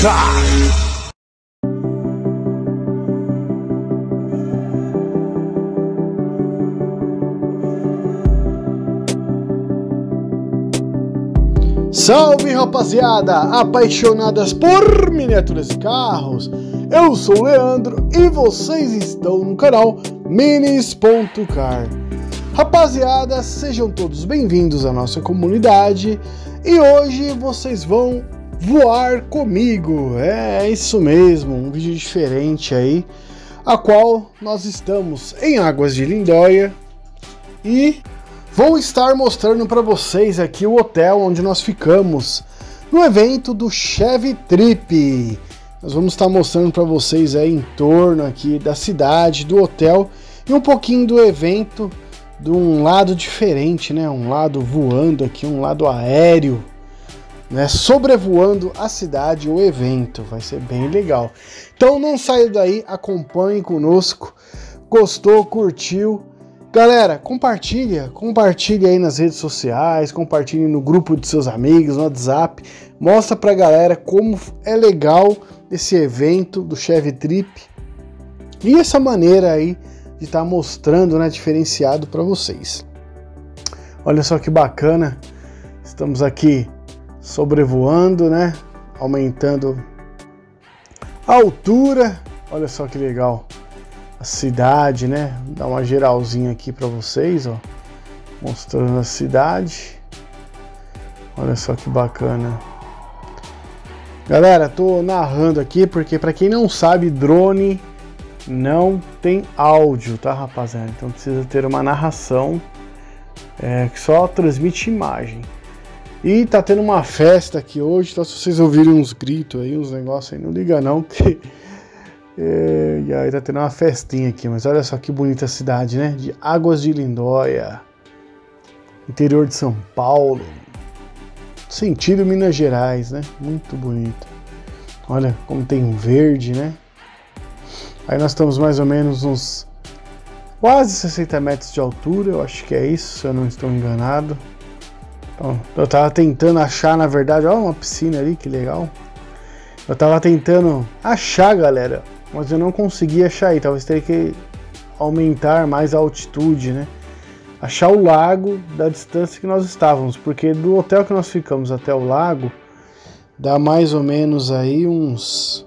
música! Salve, rapaziada, apaixonadas por miniaturas e carros. Eu sou o Leandro e vocês estão no canal Minis.car. Rapaziada, sejam todos bem-vindos à nossa comunidade e hoje vocês vão voar comigo. É isso mesmo, um vídeo diferente aí, a qual nós estamos em Águas de Lindóia e vou estar mostrando para vocês aqui o hotel onde nós ficamos no evento do Chevy Trip. Nós vamos estar mostrando para vocês aí em torno aqui da cidade, do hotel e um pouquinho do evento de um lado diferente, né? Um lado voando aqui, um lado aéreo, né? Sobrevoando a cidade, o evento. Vai ser bem legal. Então não saia daí, acompanhe conosco. Gostou, curtiu? Galera, compartilha aí nas redes sociais, compartilhe no grupo de seus amigos, no WhatsApp, mostra pra galera como é legal esse evento do Chevy Trip e essa maneira aí de estar mostrando, né, diferenciado para vocês. Olha só que bacana, estamos aqui sobrevoando, né, aumentando a altura, olha só que legal. A cidade, né? Vou dar uma geralzinha aqui para vocês, ó, mostrando a cidade. Olha só que bacana. Galera, tô narrando aqui porque para quem não sabe, drone não tem áudio, tá, rapaziada? Então precisa ter uma narração que só transmite imagem. E tá tendo uma festa aqui hoje, então se vocês ouvirem uns gritos aí, uns negócios aí, não liga não, que e aí tá tendo uma festinha aqui, mas olha só que bonita a cidade, né? De Águas de Lindóia, interior de São Paulo, sentido Minas Gerais, né? Muito bonito. Olha como tem um verde, né? Aí nós estamos mais ou menos uns quase 60 metros de altura, eu acho que é isso, se eu não estou enganado. Então, eu tava tentando achar, na verdade, ó, uma piscina ali, que legal. Eu tava tentando achar, galera, mas eu não consegui achar aí. Talvez teria que aumentar mais a altitude, né? Achar o lago da distância que nós estávamos, porque do hotel que nós ficamos até o lago dá mais ou menos aí uns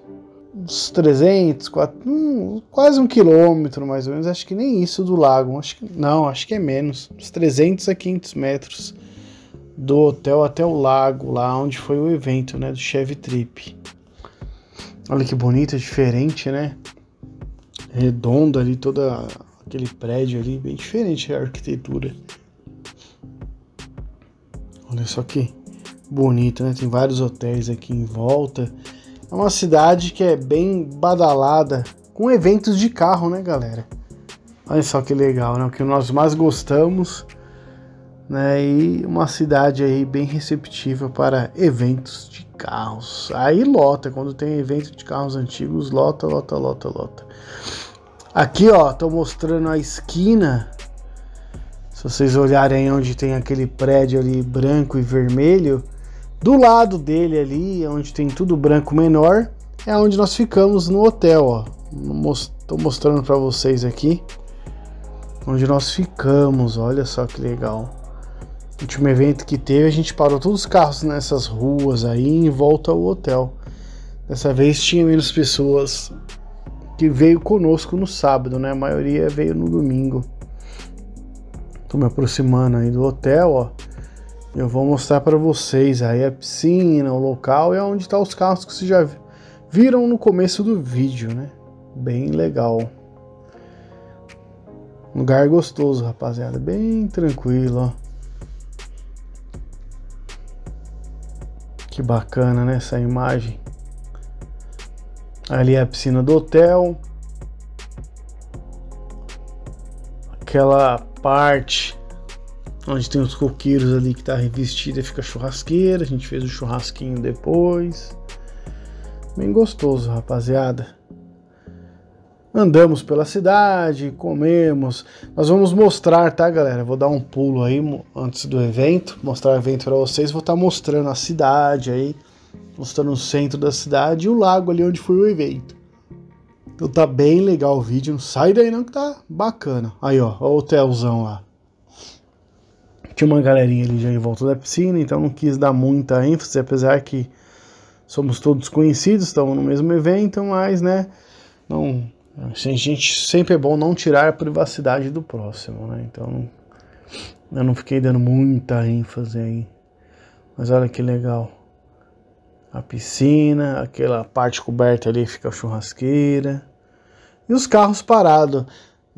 300, quase 1 quilômetro mais ou menos. Acho que nem isso do lago, acho que é menos, uns 300 a 500 metros do hotel até o lago, lá onde foi o evento, né, do Chevy Trip. Olha que bonito, diferente, né? Redondo ali, todo aquele prédio ali, bem diferente a arquitetura. Olha só que bonito, né? Tem vários hotéis aqui em volta. É uma cidade que é bem badalada, com eventos de carro, né, galera? Olha só que legal, né? O que nós mais gostamos, né? E uma cidade aí bem receptiva para eventos de carros. Aí lota, quando tem evento de carros antigos, lota. Aqui, ó, tô mostrando a esquina. Se vocês olharem onde tem aquele prédio ali branco e vermelho, do lado dele ali, onde tem tudo branco menor, é onde nós ficamos no hotel, ó. Tô mostrando para vocês aqui onde nós ficamos. Olha só que legal. O último evento que teve, a gente parou todos os carros nessas ruas aí em volta ao hotel. Dessa vez tinha menos pessoas que veio conosco no sábado, né? A maioria veio no domingo. Tô me aproximando aí do hotel, ó. Eu vou mostrar para vocês aí a piscina, o local e onde tá os carros que vocês já viram no começo do vídeo, né? Bem legal. Lugar gostoso, rapaziada. Bem tranquilo, ó. Que bacana, né, essa imagem. Ali é a piscina do hotel. Aquela parte onde tem os coqueiros ali que tá revestida, fica churrasqueira. A gente fez o churrasquinho depois. Bem gostoso, rapaziada. Andamos pela cidade, comemos. Nós vamos mostrar, tá, galera? Vou dar um pulo aí antes do evento, mostrar o evento para vocês. Vou estar mostrando a cidade aí, mostrando o centro da cidade e o lago ali onde foi o evento. Então tá bem legal o vídeo, não sai daí não que tá bacana. Aí ó, ó o hotelzão lá. Tinha uma galerinha ali já em volta da piscina, então não quis dar muita ênfase, apesar que somos todos conhecidos, estamos no mesmo evento, mas né, não, a gente sempre é bom não tirar a privacidade do próximo, né? Então eu não fiquei dando muita ênfase aí. Mas olha que legal. A piscina, aquela parte coberta ali fica a churrasqueira. E os carros parados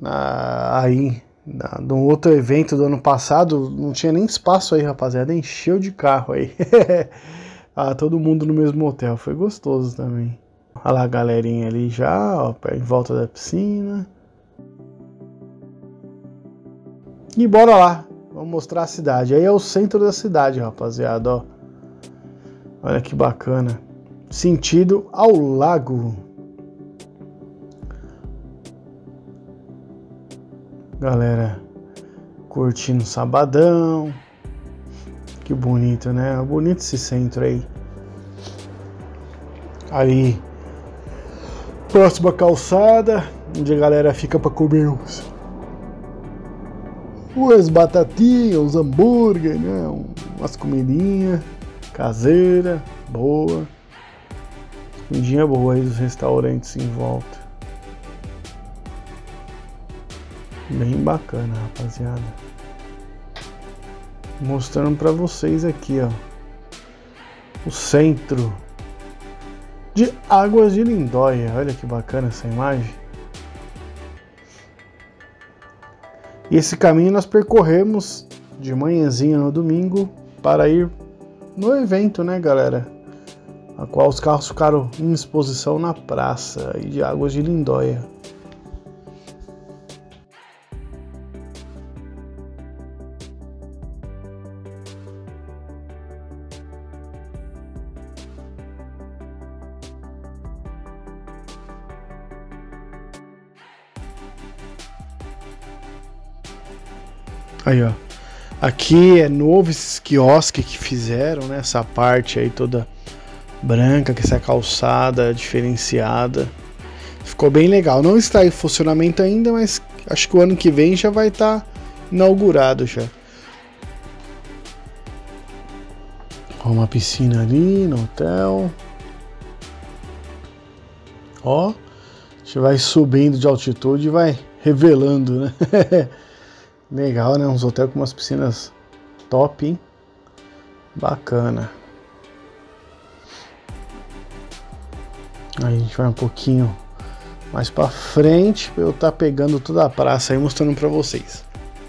no outro evento do ano passado, não tinha nem espaço aí, rapaziada. Encheu de carro aí. Todo mundo no mesmo hotel. Foi gostoso também. Olha lá a galerinha ali já, ó, em volta da piscina. E bora lá. Vamos mostrar a cidade. Aí é o centro da cidade, rapaziada, ó. Olha que bacana. Sentido ao lago. Galera curtindo sabadão. Que bonito, né? Bonito esse centro aí. Ali, próxima calçada, onde a galera fica pra comer umas batatinhas, uns hambúrguer, né? Umas comidinhas caseira, boa. Comidinha boa aí dos restaurantes em volta. Bem bacana, rapaziada. Mostrando pra vocês aqui, ó. O centro de Águas de Lindóia. Olha que bacana essa imagem. E esse caminho nós percorremos de manhãzinha no domingo para ir no evento, né, galera? A qual os carros ficaram em exposição na praça de Águas de Lindóia. Aí, ó. Aqui é novo esses quiosques que fizeram, né? Essa parte aí toda branca, com essa calçada diferenciada. Ficou bem legal. Não está em funcionamento ainda, mas acho que o ano que vem já vai estar inaugurado já. Uma piscina ali no hotel. Ó, a gente vai subindo de altitude e vai revelando, né? Legal, né? Uns hotéis com umas piscinas top, hein? Bacana. Aí a gente vai um pouquinho mais pra frente pra eu estar pegando toda a praça aí mostrando pra vocês.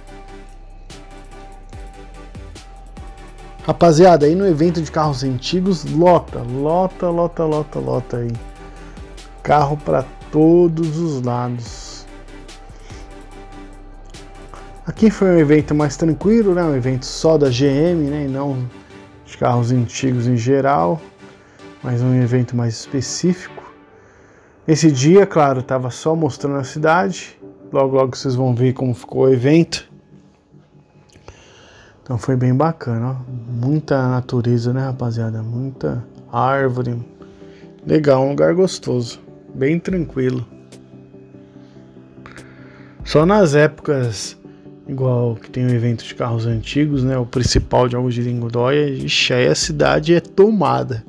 Rapaziada, aí no evento de carros antigos, lota aí. Carro pra todos os lados. Aqui foi um evento mais tranquilo, né? Um evento só da GM, né? E não de carros antigos em geral, mas um evento mais específico. Esse dia, claro, estava só mostrando a cidade. Logo vocês vão ver como ficou o evento. Então foi bem bacana, ó. Muita natureza, né, rapaziada? Muita árvore. Legal, um lugar gostoso. Bem tranquilo. Só nas épocas, igual que tem o evento de carros antigos, né? O principal de Águas de Lindóia, ixi, aí a cidade é tomada.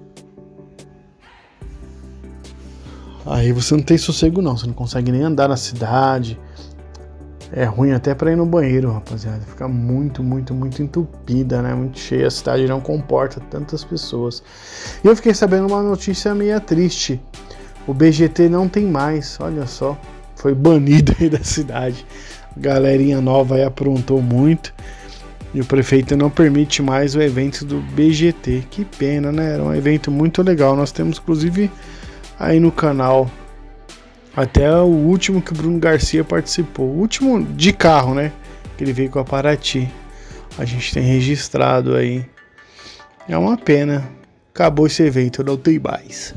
Aí você não tem sossego não, você não consegue nem andar na cidade. É ruim até para ir no banheiro, rapaziada. Fica muito entupida, né? Muito cheia, a cidade não comporta tantas pessoas. E eu fiquei sabendo uma notícia meio triste. O BGT não tem mais, olha só. Foi banido aí da cidade. Galerinha nova aí aprontou muito. E o prefeito não permite mais o evento do BGT. Que pena, né? Era um evento muito legal. Nós temos inclusive aí no canal até o último que o Bruno Garcia participou. O último de carro, né? Que ele veio com a Paraty. A gente tem registrado aí. É uma pena. Acabou esse evento, não tem mais.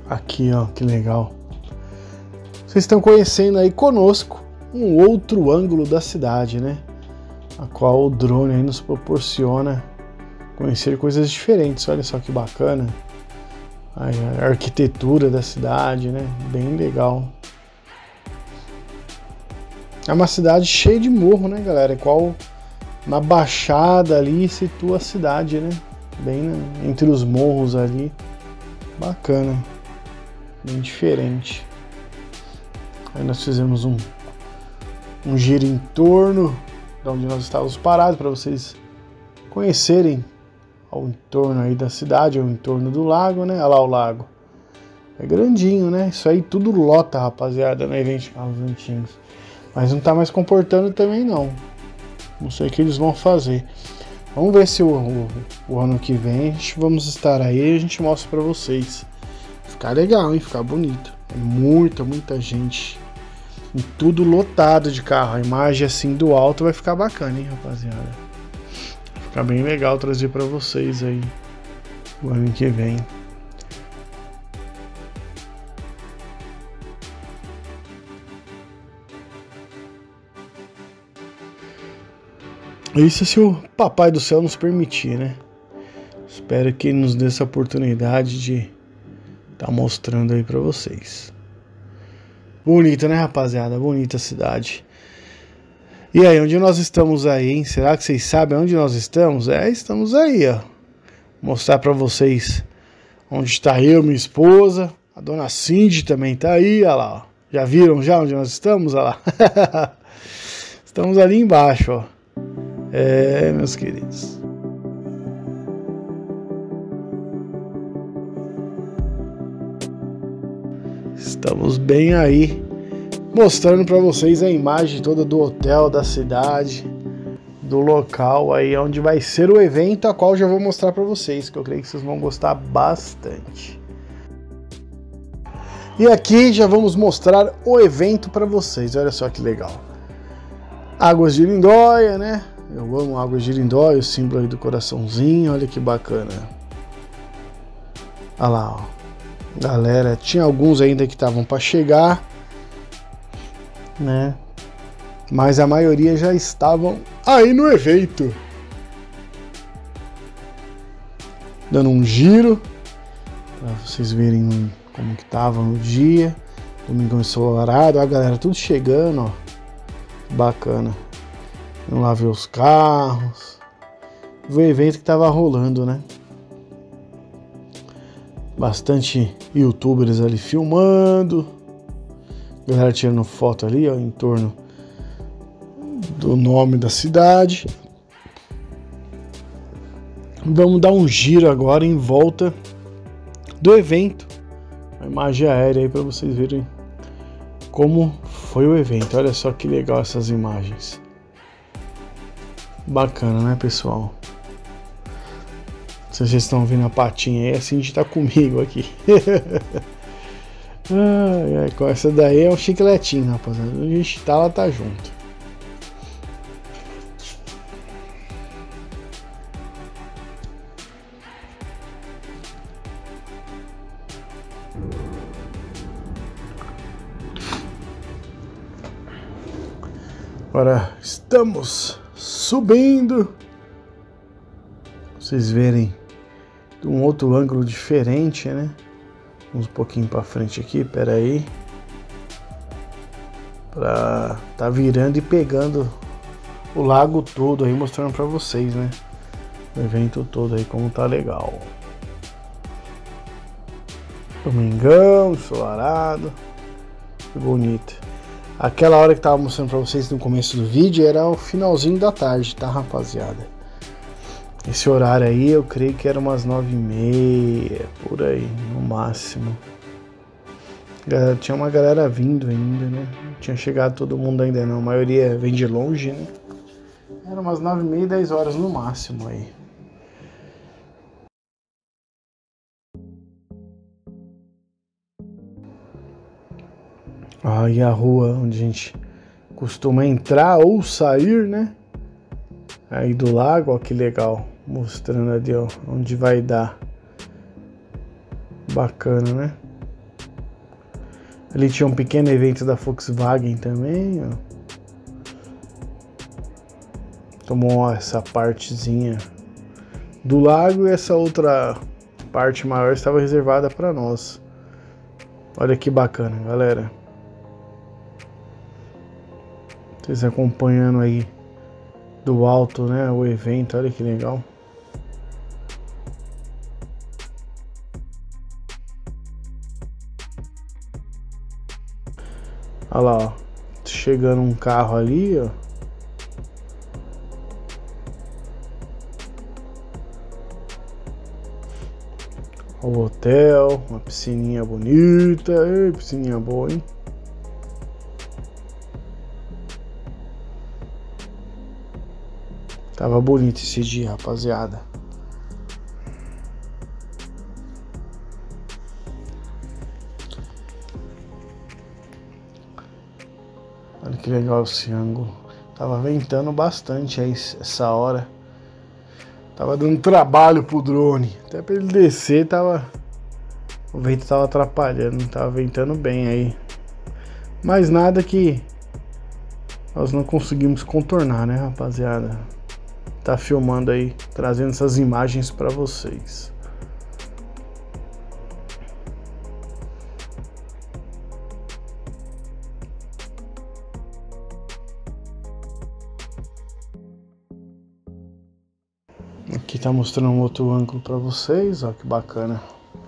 Aqui, ó, que legal. Vocês estão conhecendo aí conosco um outro ângulo da cidade, né? A qual o drone aí nos proporciona conhecer coisas diferentes. Olha só que bacana. A arquitetura da cidade, né? Bem legal. É uma cidade cheia de morro, né, galera? Qual na baixada ali situa a cidade, né? Bem entre os morros ali. Bacana. Bem diferente. Aí nós fizemos um giro em torno de onde nós estávamos parados para vocês conhecerem ao entorno aí da cidade, ao entorno do lago, né? Olha lá o lago. É grandinho, né? Isso aí tudo lota, rapaziada, no evento de carros antigos. Mas não tá mais comportando também, não. Não sei o que eles vão fazer. Vamos ver se o ano que vem vamos estar aí e a gente mostra pra vocês. Ficar legal, hein? Ficar bonito. É muita gente. E tudo lotado de carro. A imagem assim do alto vai ficar bacana, hein, rapaziada? Vai ficar bem legal trazer pra vocês aí o ano que vem. Isso se o Papai do Céu nos permitir, né? Espero que ele nos dê essa oportunidade de estar mostrando aí pra vocês. Bonita, né, rapaziada? Bonita a cidade. E aí, onde nós estamos aí, hein? Será que vocês sabem onde nós estamos? Estamos aí, ó. Mostrar pra vocês onde está eu, minha esposa. A dona Cindy também tá aí, olha lá, ó. Já viram já onde nós estamos? Olha lá. Estamos ali embaixo, ó. Meus queridos. Estamos bem aí, mostrando para vocês a imagem toda do hotel, da cidade, do local aí onde vai ser o evento, a qual já vou mostrar para vocês, que eu creio que vocês vão gostar bastante. E aqui já vamos mostrar o evento para vocês. Olha só que legal. Águas de Lindóia, né? Eu amo Águas de Lindóia, o símbolo aí do coraçãozinho, olha que bacana. Olha lá, ó. Galera, tinha alguns ainda que estavam para chegar, né? Mas a maioria já estavam aí no evento. Dando um giro, para vocês verem como que tava no dia. Domingão ensolarado, a galera tudo chegando, ó. Bacana. Vamos lá ver os carros. O evento que tava rolando, né? Bastante youtubers ali filmando. Galera tirando foto ali, ó, em torno do nome da cidade. Vamos dar um giro agora em volta do evento. A imagem aérea aí para vocês verem como foi o evento. Olha só que legal essas imagens. Bacana, né, pessoal? Se vocês estão vendo a patinha aí, assim a gente tá comigo aqui. Com essa daí é um chicletinho, rapaziada. Onde a gente tá, ela tá junto. Agora estamos subindo. Vocês verem de um outro ângulo diferente, né? Vamos um pouquinho para frente aqui, pera aí. Pra tá virando e pegando o lago todo aí, mostrando para vocês, né? O evento todo aí, como tá legal. Domingão, ensolarado. Que bonito. Aquela hora que tava mostrando para vocês no começo do vídeo era o finalzinho da tarde, tá, rapaziada? Esse horário aí eu creio que era umas 9h30, por aí, no máximo. Tinha uma galera vindo ainda, né? Não tinha chegado todo mundo ainda não, a maioria vem de longe, né? Era umas 9h30, 10 horas no máximo aí. Aí a rua onde a gente costuma entrar ou sair, né? Aí do lago, ó, que legal. Mostrando ali, ó, onde vai dar. Bacana, né? Ali tinha um pequeno evento da Volkswagen também, ó. Tomou essa partezinha do lago e essa outra parte maior estava reservada para nós. Olha que bacana, galera. Vocês acompanhando aí do alto, né, o evento, olha que legal. Olha lá, ó, chegando um carro ali, ó. O hotel, uma piscininha bonita. Ei, piscininha boa, hein? Tava bonito esse dia, rapaziada. Olha que legal esse ângulo. Tava ventando bastante aí essa hora. Tava dando trabalho pro drone. Até pra ele descer, o vento tava atrapalhando. Tava ventando bem aí. Mas nada que nós não conseguimos contornar, né, rapaziada? Tá filmando aí, trazendo essas imagens pra vocês. Aqui tá mostrando um outro ângulo pra vocês, ó, que bacana.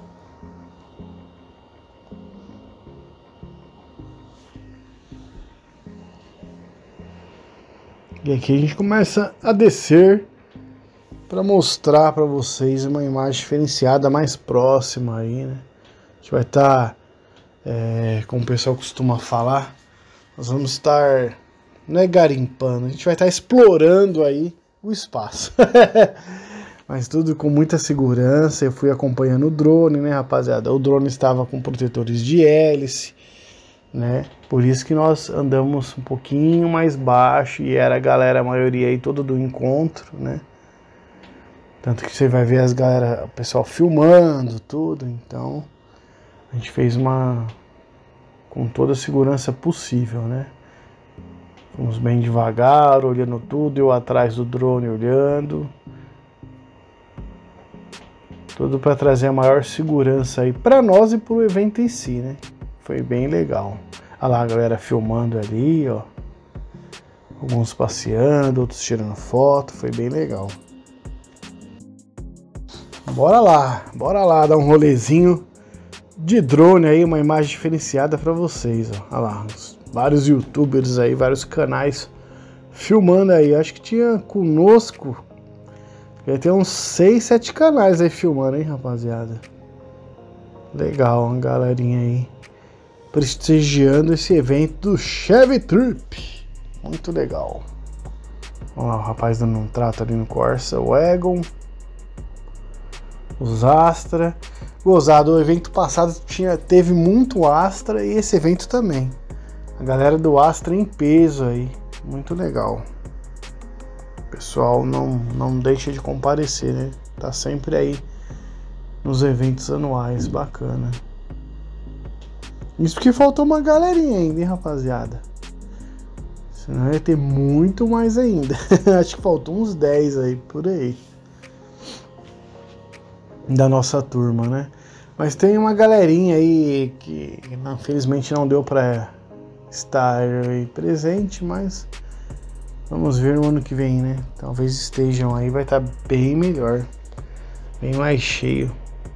E aqui a gente começa a descer para mostrar para vocês uma imagem diferenciada mais próxima aí, né? A gente vai estar, como o pessoal costuma falar, nós vamos estar, não é garimpando, a gente vai estar explorando aí o espaço. Mas tudo com muita segurança. Eu fui acompanhando o drone, né, rapaziada? O drone estava com protetores de hélice, né? Por isso que nós andamos um pouquinho mais baixo e era a galera, a maioria aí, todo do encontro, né? Tanto que você vai ver as galera, o pessoal filmando tudo. Então a gente fez com toda a segurança possível, né? Fomos bem devagar, olhando tudo, eu atrás do drone olhando. Tudo para trazer a maior segurança aí para nós e para o evento em si, né? Foi bem legal. Olha lá a galera filmando ali, ó. Alguns passeando, outros tirando foto, foi bem legal. Bora lá dar um rolezinho de drone aí, uma imagem diferenciada para vocês, ó. Olha lá, vários youtubers aí, vários canais filmando aí. Acho que tinha conosco, vai ter uns 6, 7 canais aí filmando, hein, rapaziada. Legal, uma galerinha aí prestigiando esse evento do Chevy Trip. Muito legal. Olha lá o rapaz dando um trato ali no Corsa, o Egon, os Astra. Gozado, o evento passado teve muito Astra e esse evento também. A galera do Astra em peso aí, muito legal. O pessoal não deixa de comparecer, né? Tá sempre aí nos eventos anuais, bacana. Isso porque faltou uma galerinha ainda, hein, rapaziada? Senão ia ter muito mais ainda. Acho que faltou uns 10 aí, por aí. Da nossa turma, né? Mas tem uma galerinha aí que infelizmente não deu pra estar aí presente, mas vamos ver no ano que vem, né? Talvez estejam aí, vai estar bem melhor, bem mais cheio.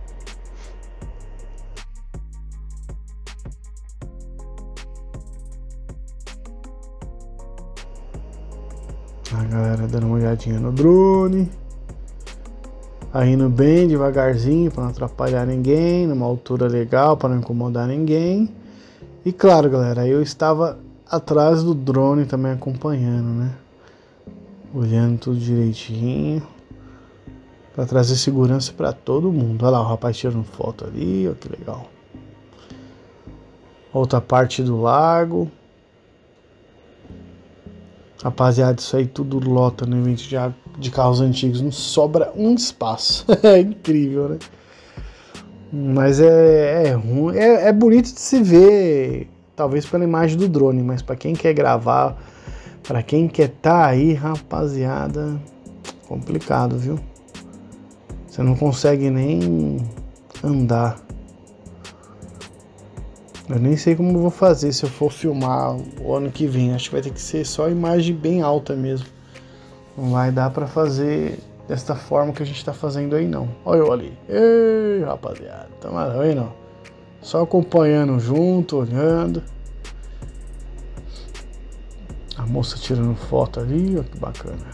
A galera dando uma olhadinha no drone, aí indo bem devagarzinho para não atrapalhar ninguém, numa altura legal para não incomodar ninguém. E claro, galera, eu estava atrás do drone também acompanhando, né? Olhando tudo direitinho para trazer segurança para todo mundo. Olha lá o rapaz tirando foto ali, ó, que legal. Outra parte do lago. Rapaziada, isso aí tudo lota no evento de carros antigos, não sobra um espaço. É incrível, né? Mas é ruim, é bonito de se ver, talvez pela imagem do drone, mas para quem quer gravar, para quem quer tá aí, rapaziada, complicado, viu? Você não consegue nem andar. Eu nem sei como eu vou fazer se eu for filmar o ano que vem. Acho que vai ter que ser só imagem bem alta mesmo. Não vai dar pra fazer desta forma que a gente tá fazendo aí não. Olha eu ali. Ei, rapaziada. Tá vendo? Só acompanhando junto, olhando. A moça tirando foto ali. Olha que bacana.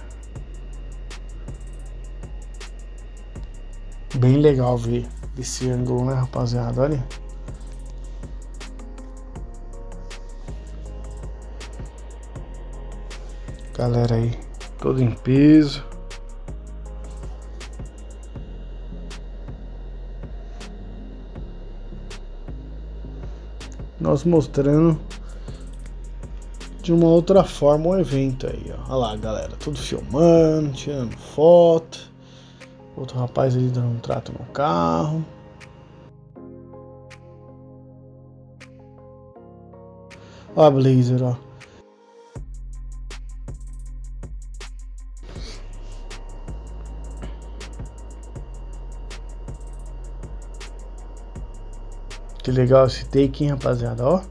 Bem legal ver esse ângulo, né, rapaziada? Olha. Galera aí, todo em peso. Nós mostrando de uma outra forma o evento aí, ó. Olha lá, galera, tudo filmando, tirando foto. Outro rapaz ali dando um trato no carro. Ó a Blazer, ó. Que legal esse take, hein, rapaziada, ó.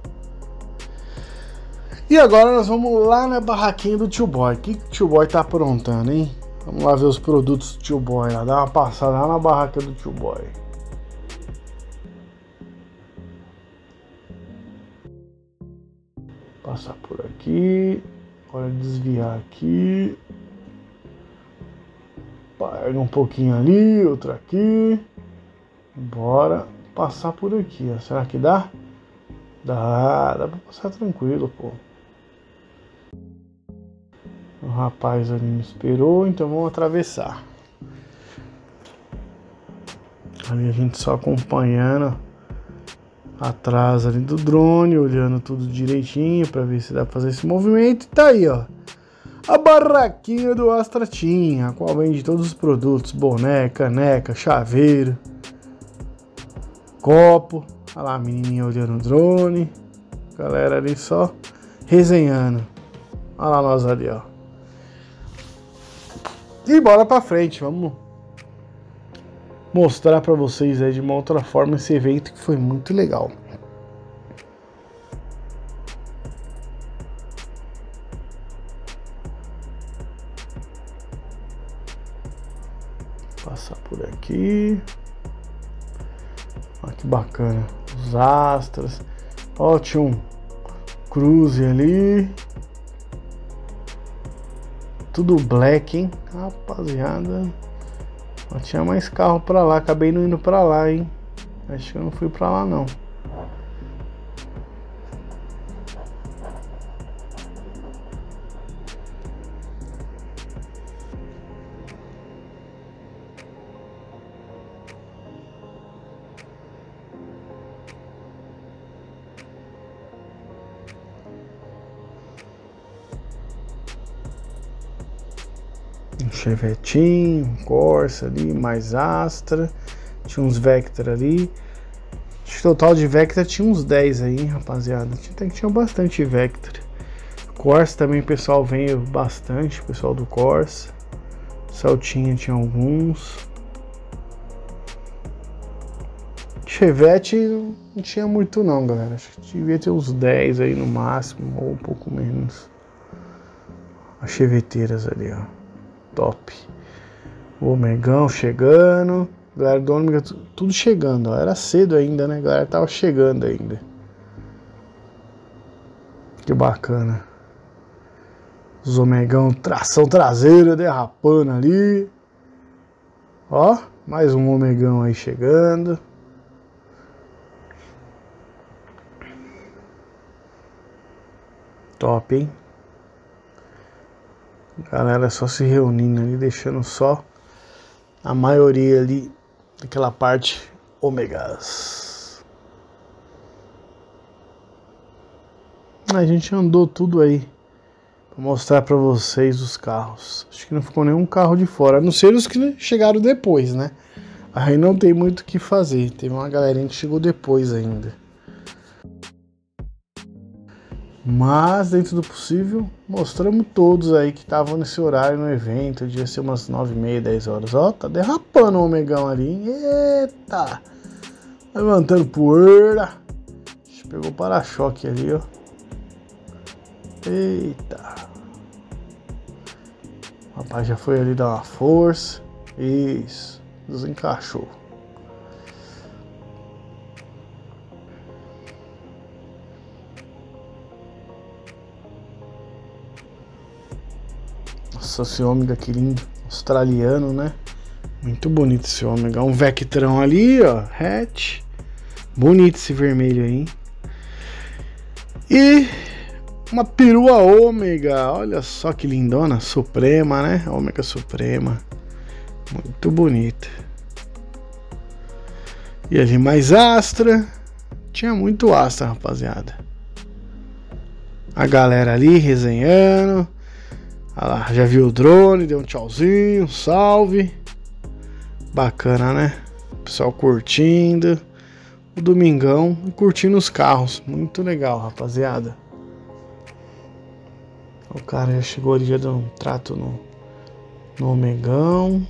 E agora nós vamos lá na barraquinha do Tio Boy. O que o Tio Boy tá aprontando, hein? Vamos lá ver os produtos do Tio Boy lá. Dá uma passada lá na barraca do Tio Boy. Passar por aqui. Agora desviar aqui. Pega um pouquinho ali, outro aqui. Bora passar por aqui, ó. Será que dá? Dá pra passar tranquilo, pô. O rapaz ali me esperou, então vamos atravessar. Ali a gente só acompanhando atrás ali do drone, olhando tudo direitinho pra ver se dá pra fazer esse movimento. E tá aí, ó. A barraquinha do Astra Team, a qual vende todos os produtos: boné, caneca, chaveiro, copo. Olha lá a menininha olhando o drone. Galera ali só resenhando. Olha lá nós ali, ó. E bora pra frente, vamos mostrar pra vocês aí de uma outra forma esse evento que foi muito legal. Passar por aqui. Olha que bacana. Os Astras. Ó, tinha um Cruze ali. Tudo black, hein? Rapaziada. Ó, tinha mais carro pra lá. Acabei não indo pra lá, hein? Acho que eu não fui pra lá, não. Um Chevetinho, um Corsa ali, mais Astra. Tinha uns Vectra ali. Acho que o total de Vectra tinha uns 10 aí, rapaziada. Até que tinha bastante Vectra. Corsa também o pessoal veio bastante, o pessoal do Corsa. Celtinha tinha alguns. Chevette não tinha muito não, galera. Acho que devia ter uns 10 aí no máximo, ou um pouco menos. As cheveteiras ali, ó. Top. O Omegão chegando. Galera do Ômega tudo chegando, ó. Era cedo ainda, né? A galera tava chegando ainda. Que bacana. Os Omegão, tração traseira, derrapando ali. Ó, mais um Omegão aí chegando. Top, hein? Galera só se reunindo ali, deixando só a maioria ali daquela parte Ômegas. A gente andou tudo aí pra mostrar pra vocês os carros. Acho que não ficou nenhum carro de fora, a não ser os que chegaram depois, né? Aí não tem muito o que fazer. Teve uma galerinha que chegou depois ainda. Mas, dentro do possível, mostramos todos aí que estavam nesse horário no evento. Devia ser umas 9h30, 10 horas. Ó, tá derrapando o Omegão ali. Eita! Levantando poeira. Pegou o para-choque ali, ó. Eita! O rapaz já foi ali dar uma força. Isso. Desencaixou. Nossa, esse ômega que lindo. Australiano, né? Muito bonito esse ômega. Um Vectrão ali, ó. Hatch. Bonito esse vermelho aí. E uma perua ômega. Olha só que lindona. Suprema, né? Ômega Suprema. Muito bonita. E ali mais Astra. Tinha muito Astra, rapaziada. A galera ali resenhando. Olha lá, já viu o drone, deu um tchauzinho, salve. Bacana, né? O pessoal curtindo. O domingão, curtindo os carros. Muito legal, rapaziada. O cara já chegou ali, já deu um trato no Omegão.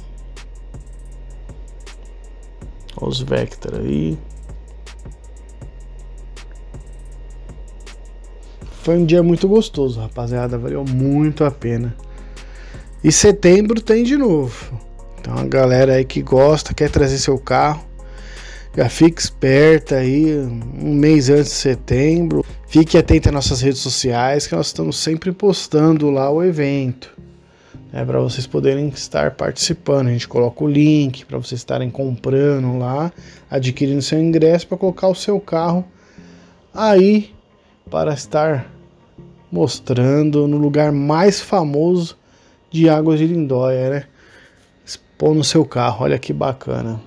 Olha os Vector aí. Foi um dia muito gostoso, rapaziada. Valeu muito a pena. E setembro tem de novo. Então a galera aí que gosta, quer trazer seu carro, já fique esperta aí, um mês antes de setembro. Fique atento às nossas redes sociais, que nós estamos sempre postando lá o evento. Para vocês poderem estar participando. A gente coloca o link para vocês estarem comprando lá, adquirindo seu ingresso para colocar o seu carro aí para estar mostrando no lugar mais famoso de Águas de Lindóia, né? Expondo o seu carro, olha que bacana.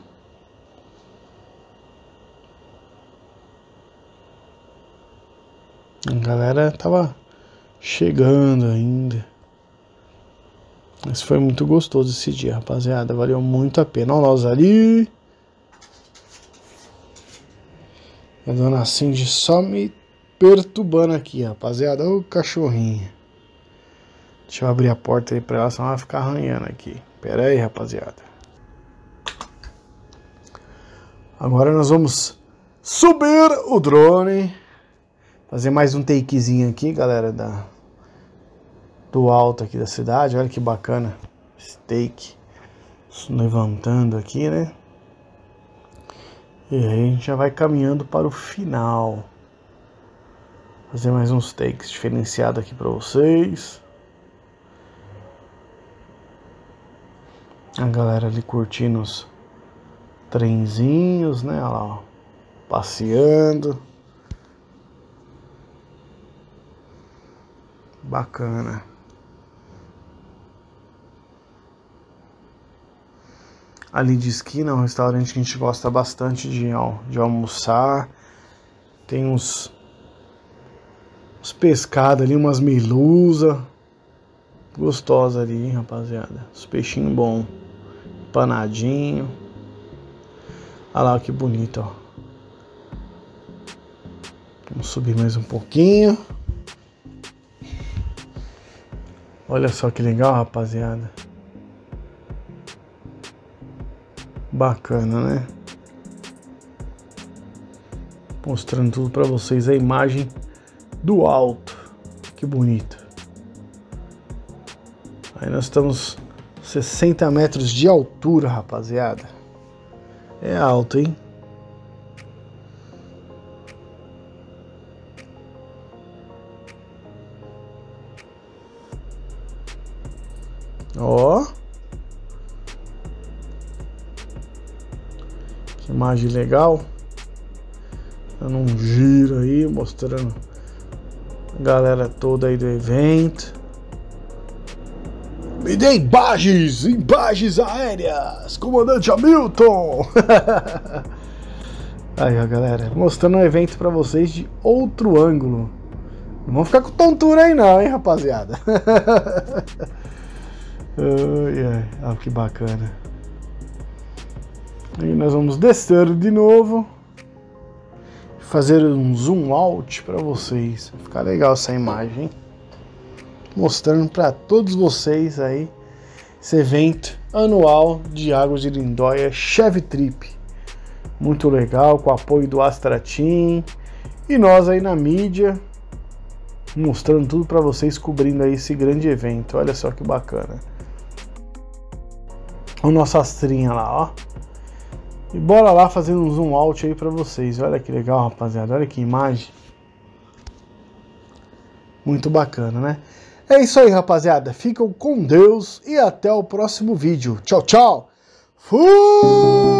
A galera tava chegando ainda. Mas foi muito gostoso esse dia, rapaziada. Valeu muito a pena. Olha nós ali. A dona Cindy só me perturbando aqui, rapaziada. Ô cachorrinha. Deixa eu abrir a porta aí pra ela, senão ela vai ficar arranhando aqui. Pera aí, rapaziada. Agora nós vamos subir o drone. Fazer mais um takezinho aqui, galera, do alto aqui da cidade. Olha que bacana esse take. Levantando aqui, né? E aí a gente já vai caminhando para o final. Fazer mais uns takes diferenciados aqui para vocês. A galera ali curtindo os trenzinhos, né? Olha lá, ó, passeando. Bacana. Ali de esquina é um restaurante que a gente gosta bastante de almoçar. Tem uns pescados ali, umas melusa gostosa ali, hein, rapaziada. Os peixinhos bons, empanadinho. Olha lá que bonito, ó. Vamos subir mais um pouquinho. Olha só que legal, rapaziada. Bacana, né? Mostrando tudo pra vocês, a imagem do alto. Que bonito. Aí nós estamos 60 metros de altura, rapaziada. É alto, hein? Ó. Que imagem legal. Dando um giro aí, mostrando a galera toda aí do evento. Me dê imagens aéreas, comandante Hamilton. Aí, ó, galera, mostrando o evento pra vocês de outro ângulo. Não vão ficar com tontura aí não, hein, rapaziada. Olha que bacana. Aí nós vamos descer de novo, fazer um zoom out para vocês. Vai ficar legal essa imagem, mostrando para todos vocês aí esse evento anual de Águas de Lindóia Chevy Trip. Muito legal, com o apoio do Astra Team e nós aí na mídia, mostrando tudo para vocês, cobrindo aí esse grande evento. Olha só que bacana. O nosso Astrinha lá, ó. E bora lá fazendo um zoom out aí para vocês. Olha que legal, rapaziada. Olha que imagem. Muito bacana, né? É isso aí, rapaziada. Ficam com Deus e até o próximo vídeo. Tchau, tchau. Fui!